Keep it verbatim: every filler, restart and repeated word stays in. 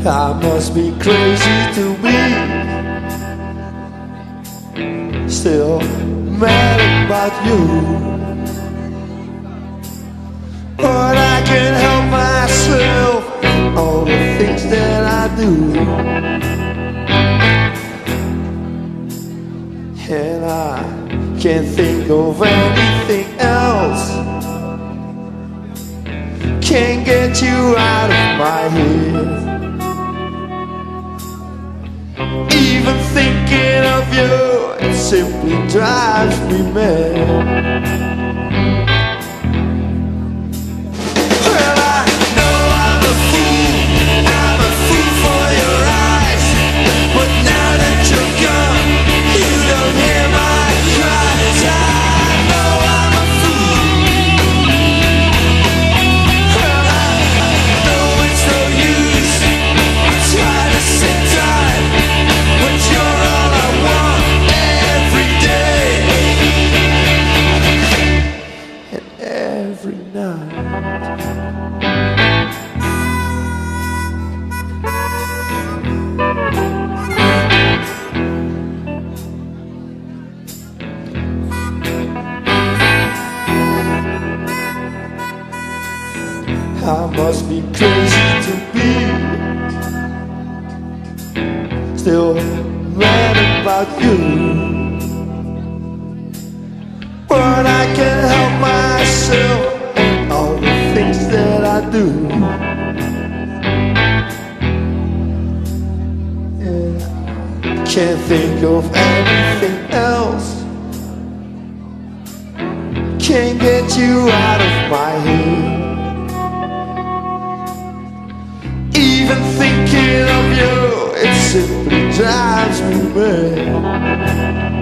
I must be crazy to be still mad about you, but I can't help myself, all the things that I do, and I can't think of anything else. Can't get you out of my head. Even thinking of you, it simply drives me mad. Well, I know I'm a fool, I'm a fool for your eyes, but now that you're gone, you don't hear my cries. I know I'm a fool. Well, I know it's no use, I try to sit tight, but you're all I want every day and every night. I must be crazy to be still mad about you, but I can't help myself and all the things that I do. Yeah. Can't think of anything else. Can't get you out of my head. Even thinking of you, it simply drives me mad.